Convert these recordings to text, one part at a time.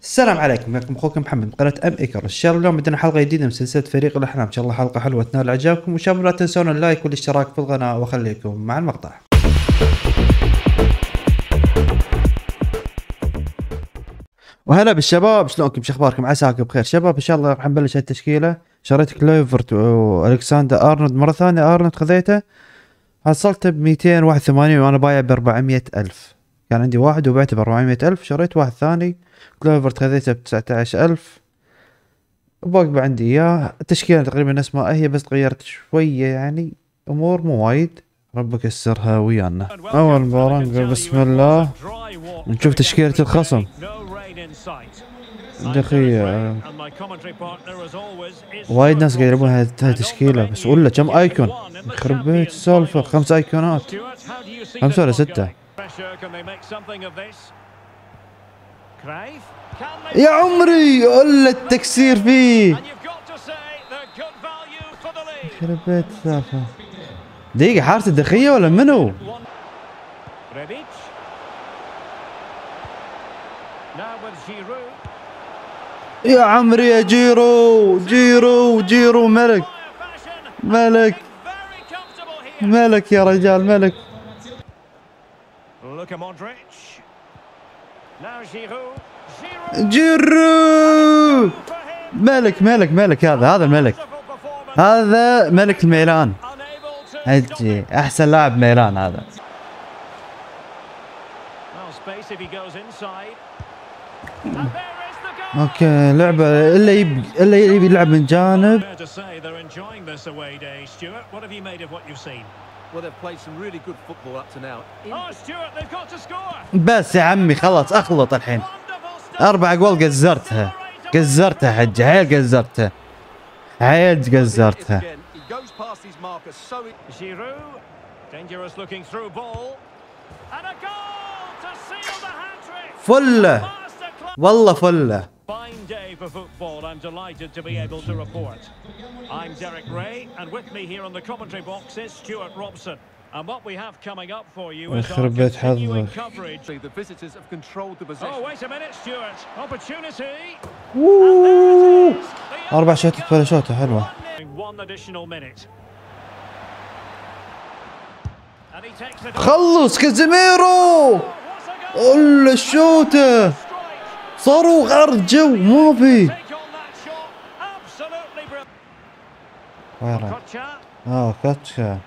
السلام عليكم، معكم اخوكم محمد من قناه ام ايكر. ان شاء الله اليوم عندنا حلقه جديده من سلسله فريق الاحلام. ان شاء الله حلقه حلوه تنال اعجابكم، وان شاء الله لا تنسون اللايك والاشتراك في القناه، وخليكم مع المقطع. وهلا بالشباب، شلونكم؟ شو اخباركم؟ عساكم بخير شباب. ان شاء الله راح نبلش التشكيله. شريت كليفرت والكسندر ارنولد مره ثانيه. ارنولد خذيته حصلته ب 281 وانا بايع ب 400 الف. كان عندي واحد وبعته ب 400 الف. شريت واحد ثاني كليفرت خذيته ب 19 الف، وباقي عندي اياه. التشكيله تقريبا نفس ما هي، بس غيرت شويه يعني، امور مو وايد. ربك يسرها ويانا. اول مباراه بسم الله نشوف تشكيله الخصم. دقيقة وايد ناس قاعد يلعبون هاي التشكيلة، بس ولا كم ايكون؟ يخرب بيت السالفة، 5 ايكونات، 5 ولا 6. يا عمري ولا التكسير فيه. يخرب بيت السالفة. دقيقة، حارس الدخية ولا منو؟ يا عمري يا جيرو، جيرو ملك ملك ملك يا رجال، ملك. جيرو ملك هذا الملك، هذا ملك الميلان. هجي احسن لاعب ميلان هذا. اوكي، لعبة اللي يبي يلعب من جانب. بس يا عمي خلاص اخلط الحين. 4 جوال قزرتها حجي، عيل قزرتها. فله والله فله. Fine day for football. I'm delighted to be able to report. I'm Derek Ray, and with me here on the commentary box is Stuart Robson. And what we have coming up for you is our continuing coverage. The visitors have controlled the possession. Oh, wait a minute, Stuart. Opportunity. Woo! 4 شوطات ولا شوطة حلوة. One additional minute. خلص كازيميرو. ولا الشوطة صاروخ عرض جو ما في. كاتشا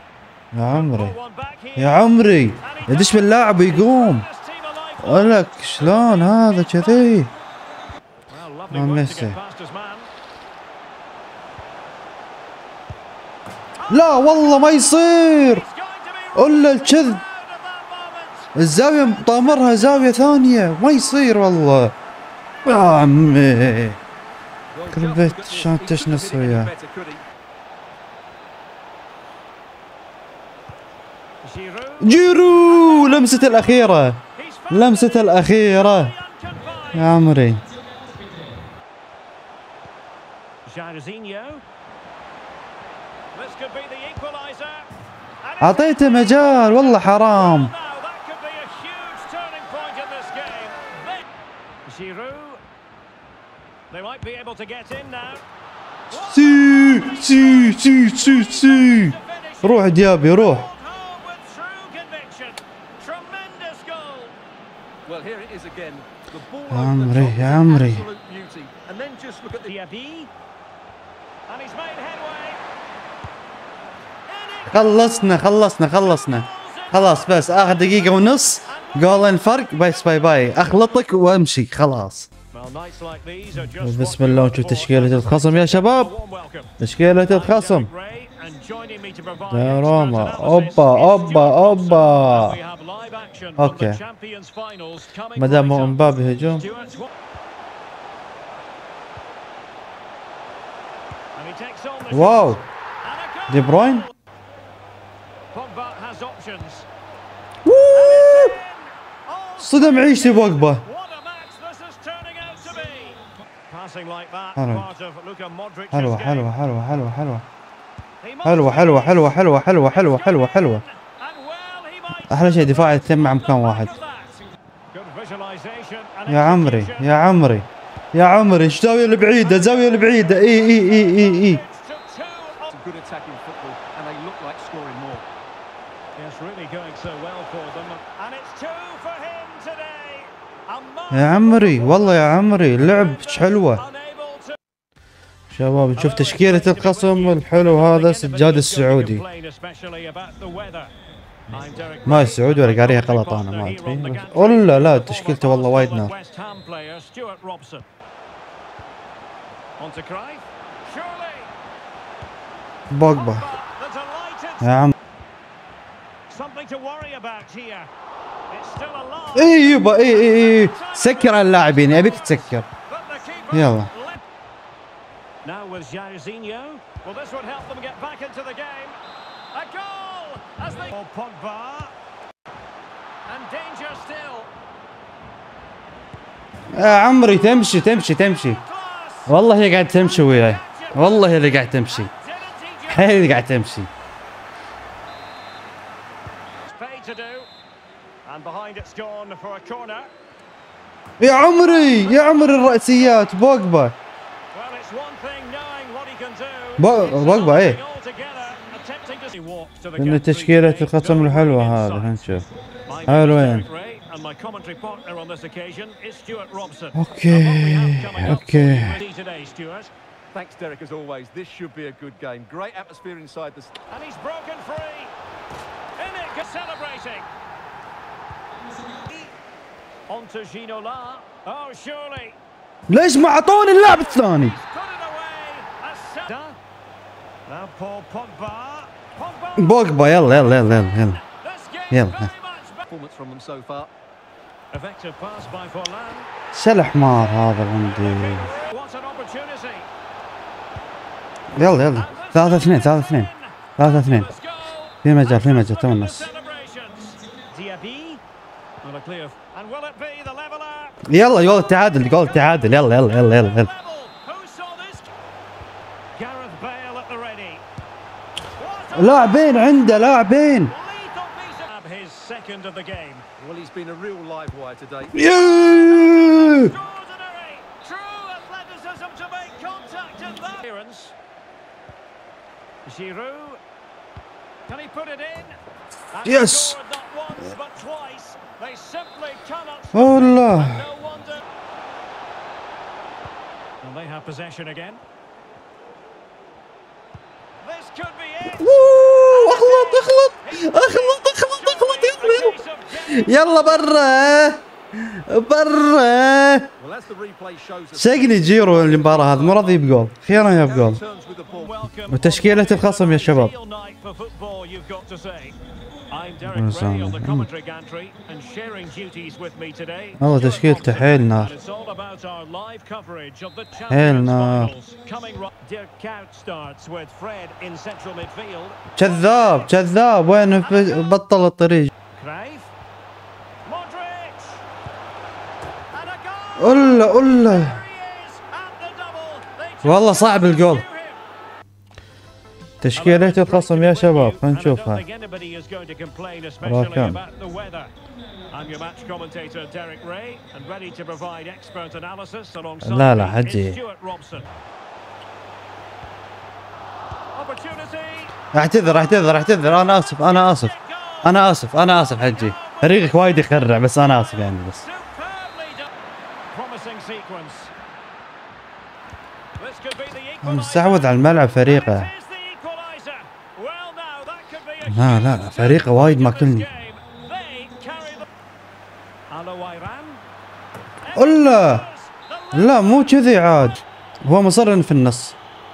يا عمري يدش باللاعب ويقوم. ولك شلون هذا كذي؟ ميسي. لا والله ما يصير، الا الكذب. الزاوية مطامرها زاوية ثانية، ما يصير والله يا عمي. كل بيت شلون تشنص وياه. جيرو لمسة الأخيرة يا عمري. أعطيته مجال والله حرام. سي روح ديابي روح. يا عمري خلصنا خلاص، بس اخر دقيقة ونص جولين فرق. بس باي اخلطك وامشي خلاص. بسم الله نشوف تشكيلة الخصم يا شباب. تشكيلة الخصم يا روما. اوبا اوكي، ما دام امبابي هجوم. واو دي بروين. صدم عيشتي بوجبه. حلوة. احلى شيء دفاع يتم مع مكان واحد. يا عمري يا عمري يا عمري، ايش زاوية البعيدة، زاوية البعيدة، اي يا عمري، والله يا عمري اللعب حلوة. شباب نشوف تشكيلة الخصم الحلو هذا، سجاد السعودي. ما السعودي ولا قاريها غلط انا ما ادري، ولا لا تشكيلته والله وايد نار. بوجبا يا عم، اي يبا اي سكر على اللاعبين، ابيك تسكر. يلا Now with Jairzinho, well this would help them get back into the game. A goal as they Pogba and danger still. يا عمري تمشي والله هي قاعد تمشي وياي، والله هي اللي قاعد تمشي، هي اللي قاعد تمشي. يا عمري الرأسيات بوجبا. بوجبا ايه، من تشكيلة الخصم الحلوة هذا نشوف حلوين. اوكي Thanks, Derek, as always. This should be a good game. Great atmosphere inside the... And he's broken free. In it, celebrating. On to Ginola. Oh, surely. ليش ما اعطوني اللاعب الثاني؟ بوجبا يلا شو الحمار هذا عندي. يلا 3-2 في مجال تونس. يلا جول التعادل يلا لاعبين عنده لاعبين. Well, he's been a real live wire today. Giroud, can he put it in? Yes. Not once but twice. They simply cannot. Oh no. No wonder. And they have possession again. This could be it. اخلط يلا برا. سجني جيرو المباراة هذه، مو راضي بجول، اخيرا جاب جول. وتشكيلة الخصم يا شباب. والله تشكيلته حيل نار. كذاب وين بطل الطريق. قول والله صعب الجول. تشكيلة الخصم يا شباب خلينا نشوفها. راكان لا حجي. اعتذر انا اسف حجي، فريقك وايد يخرع بس انا اسف يعني بس. مستحوذ على الملعب فريقه. لا فريقه وايد ماكلني. لا مو كذي عاد، هو مصر في النص.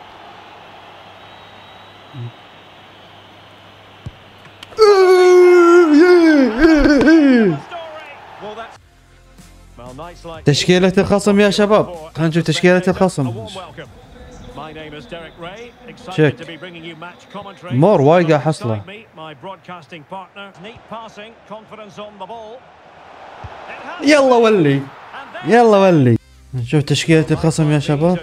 تشكيلة الخصم يا شباب، خلينا نشوف تشكيلة الخصم. تشيك مور وايد قاعد حصله. يلا ولي نشوف تشكيلة الخصم يا شباب.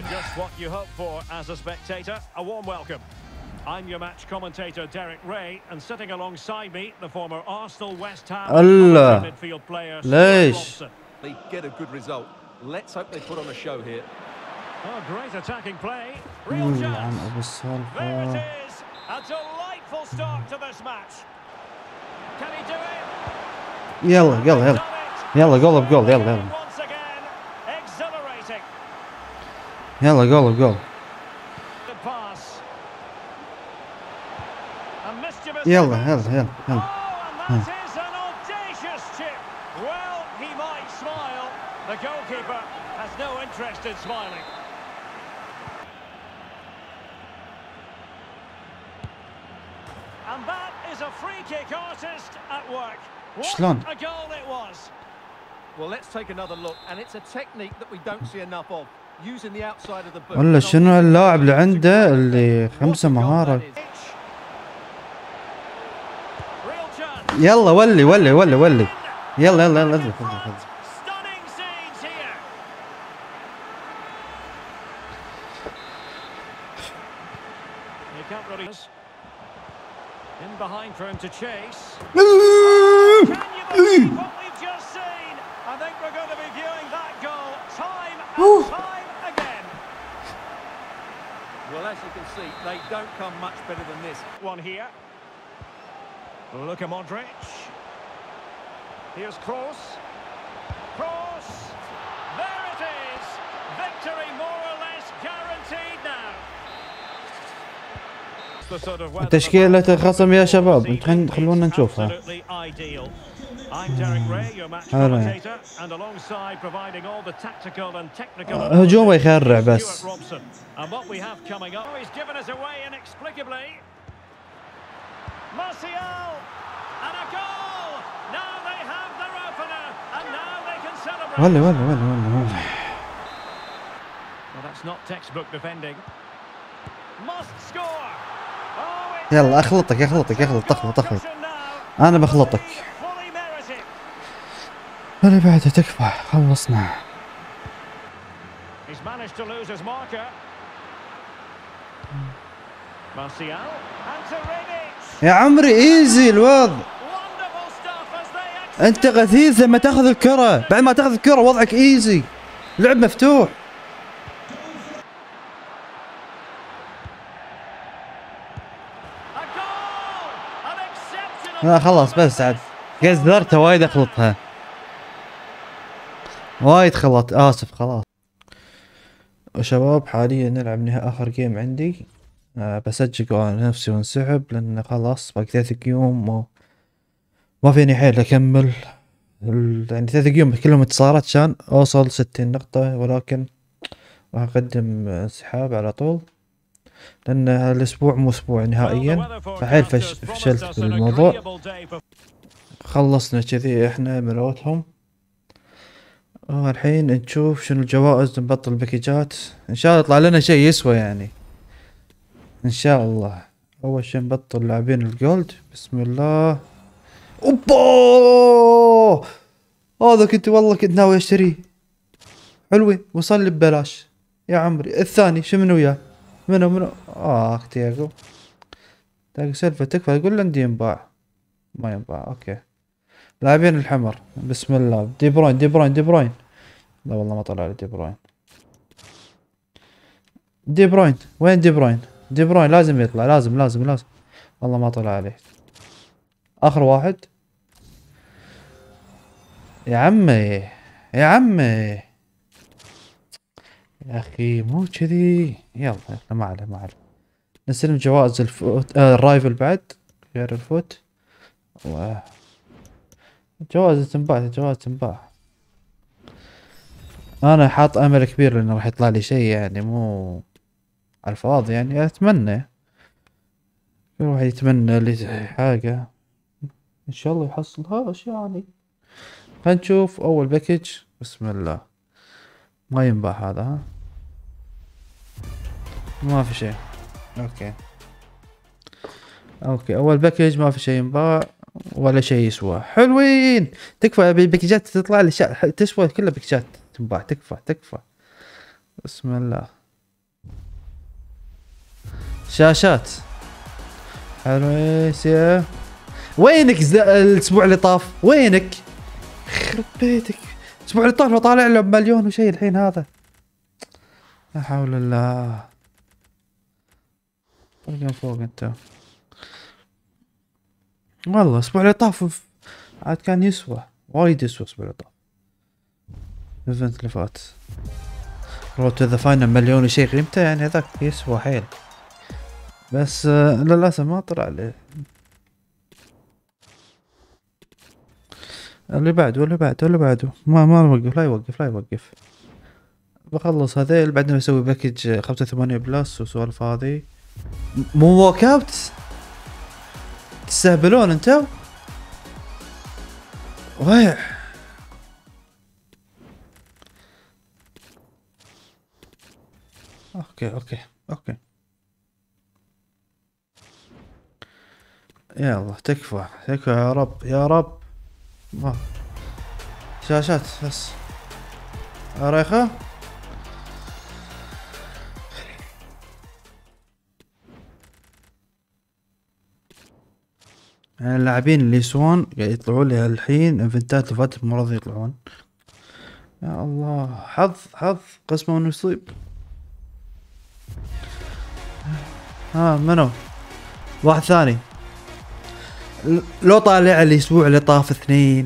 I'm your match commentator Derek Ray, and sitting alongside me the former Arsenal, West Ham midfield player. ليش they get a good result. Let's hope they put on a show here. Oh, great attacking play. Real chance. ابو السالفه. There it is. A delightful start to this match. Can he do it? يلا يلا يلا يلا جول بجول يلا يلا Once again, exhilarating. يلا جول بجول The pass. A mischievous. يلا يلا يلا Oh, يلا. and that is an audacious chip. Well, he might smile. The goalkeeper has no interest in smiling. And that is a free kick artist at work. شلون؟ What a goal it was. Well, let's take another look, and it's a technique that we don't see enough of. Using the outside of the boot. ولا شنو اللاعب اللي عنده اللي 5 مهارة. Real chance. يلا ولي ولي ولي ولي. يلا يلا يلا ادخل. Stunning scenes here. He can't really. In behind for him to chase. Can you believe what we've just seen? I think we're going to be viewing that goal time and time again. Well, as you can see, they don't come much better than this. One here. Luka Modric. Here's Kroos. Kroos. There it is. Victory more or less guaranteed now. تشكيلة الخصم يا شباب خلونا نشوفها. هجوم يخرع بس. ولا ولا ولا ولا ولا. يلا اخلطك اخلط انا بخلطك. اللي بعده تكفى خلصنا. يا عمري ايزي الوضع. انت غثيث لما تاخذ الكرة، بعد ما تاخذ الكرة وضعك ايزي، لعب مفتوح. لا خلاص بس عاد قدرت وايد اخلطها، وايد خلط، اسف خلاص. وشباب حاليا نلعب اخر جيم عندي، بسجل على نفسي وانسحب لان خلاص باقي 3 يوم ما فيني حيل اكمل. يعني 3 يوم كلهم انتصارات عشان اوصل 60 نقطة، ولكن راح اقدم انسحاب على طول لان هالاسبوع مو اسبوع نهائيا، فحيل فشلت بالموضوع. خلصنا كذي احنا مروتهم، الحين نشوف شنو الجوائز، نبطل باكيجات ان شاء الله يطلع لنا شيء يسوى يعني ان شاء الله. اول شيء نبطل لاعبين الجولد، بسم الله. اوبا هذا كنت ناوي اشتريه، حلوين وصل لي ببلاش يا عمري. الثاني شو منو وياه؟ منو تياجو سيلفا تكفى، يقول عندي ينباع، ما ينباع. اوكي لاعبين الحمر، بسم الله. دي بروين لا والله ما طلع لي دي بروين. وين دي بروين لازم يطلع، لازم والله ما طلع عليه. اخر واحد يا عمي يا اخي مو كذي. يلا ما عليه نستلم جوائز الفوت، الرايفل بعد غير الفوت، جوائز تنباع. انا حاط امل كبير لانه راح يطلع لي شيء، يعني مو على الفاضي، يعني اتمنى كل واحد يتمنى لي حاجة ان شاء الله يحصلهاش يعني. خلينا نشوف اول باكج، بسم الله. ما ينباع هذا، ها ما في شيء. اوكي اول باكج ما في شيء ينباع ولا شيء يسوى. حلوين، تكفى باكجات تطلع لي تسوى كلها باكجات تنباع، تكفى. بسم الله. شاشات حلوين. وينك الاسبوع اللي طاف؟ وينك؟ خرب بيتك، الاسبوع اللي طاف طالع له بمليون وشيء الحين هذا. لا حول الله. طلع فوق انت. والله الاسبوع اللي طاف عاد كان يسوى وايد، يسوى الاسبوع اللي طاف. الايفنت اللي فات رود تو ذا فاينل مليون وشيء قيمته، يعني هذاك يسوى حيل. بس للاسف ما طلع لي. اللي بعده واللي بعده واللي بعده ما نوقف، لا يوقف لا يوقف. بخلص هذيل بعدين بسوي باكج 85 بلس وسوالف هذي. مو ووك اوت تستهبلون انتو. ويع اوكي يلا تكفى يا رب يا رب. ما شاشات بس رايخة. يعني اللاعبين اللي يسوون قاعد يطلعون لي الحين انفنتات الفات مو راضي يطلعون. يا الله حظ قسمه ونصيب. ها منو واحد ثاني لو طالع الاسبوع اللي طاف 2.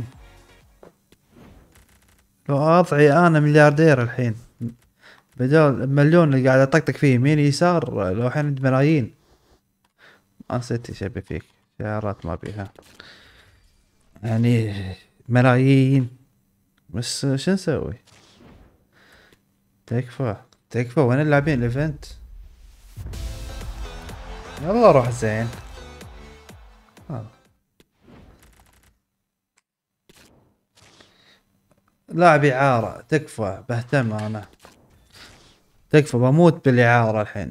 لو اضعي انا ملياردير الحين بدال مليون اللي قاعد اطقطق فيه يمين يسار. لو الحين عندي ملايين. ما نسيت ايش ابي فيك سيارات ما بيها يعني ملايين. بس شو نسوي. تكفى وين اللاعبين الايفنت. يلا روح زين. لاعب اعارة تكفى بهتم انا. تكفى بموت بالاعارة الحين.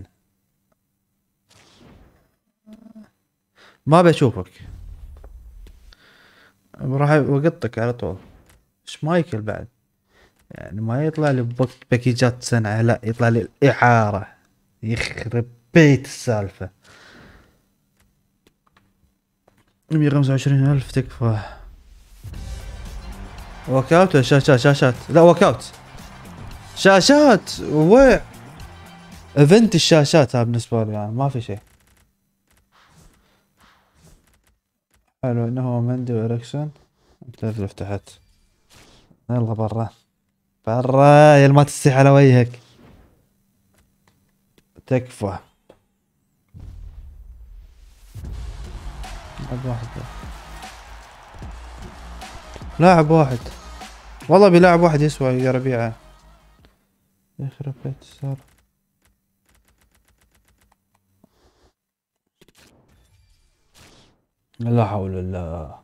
ما بشوفك راح اقطك على طول. ايش مايكل بعد يعني ما يطلع لي باكيجات سنة، لا يطلع لي الاعارة. يخرب بيت السالفة. 125,000 تكفى. ووك اوت ولا شاشات؟ لا ووك اوت شاشات. وين ايفنت الشاشات؟ هذا بالنسبة لي يعني ما في شيء حلو. انه مندي وإريكسون. انت اللي فتحت. يلا برا يا ما تستحي على وجهك. تكفى. لاعب واحد والله بلاعب واحد يسوى يا ربيعه. يخرب بيت السالفة. لا حول الله.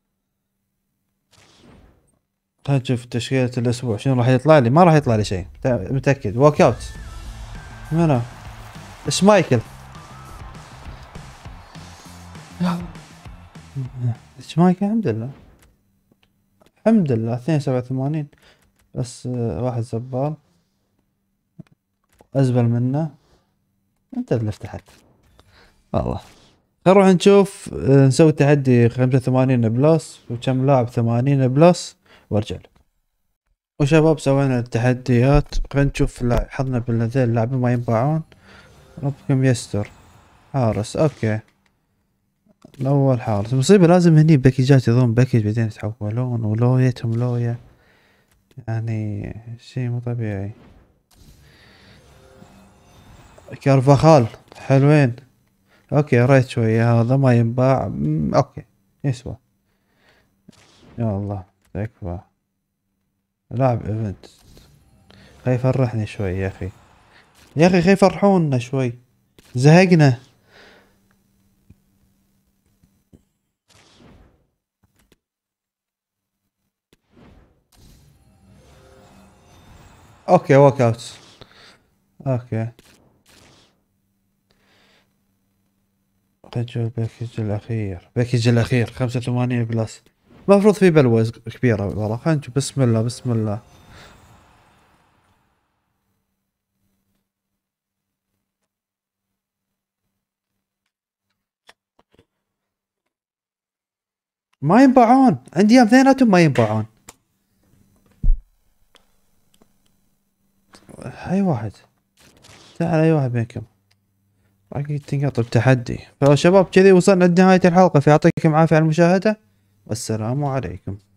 خلينا نشوف تشكيلة الاسبوع شنو راح يطلع لي. ما راح يطلع لي شيء متأكد. ووك اوت منو ايش مايكل. ايش مايكل. الحمد لله 287 بس. واحد زبال ازبل منه. انت اللي فتحت والله. نروح نشوف نسوي تحدي 85 بلس وكم لاعب 80 بلس وارجع لك. وشباب سوينا التحديات. خلينا نشوف حظنا بالذيل اللاعبين ما ينباعون. ربكم يستر. حارس اوكي. الاول حارس. المصيبة لازم هني باكيجات يضون باكيج بعدين يتحولون ولويتهم لوية يعني شي مو طبيعي. كارفاخال حلوين. اوكي ريت شوية هذا ما ينباع. اوكي يسوى. يا الله تكفى. لاعب ايفنت خي يفرحني شوي يا اخي. يا اخي خي يفرحونا شوي زهقنا. اوكي ووك اوت. اوكي نشوف باكج الاخير 85 بلس. المفروض في بلوز كبيرة والله. خلينا نشوف. بسم الله ما ينباعون. عندي ايام اثنيناتهم ما ينباعون. اي واحد، تعال اي واحد منكم اكيد تنقط بتحدي. فشباب كذي وصلنا لنهاية الحلقة، فيعطيكم عافية على المشاهدة والسلام عليكم.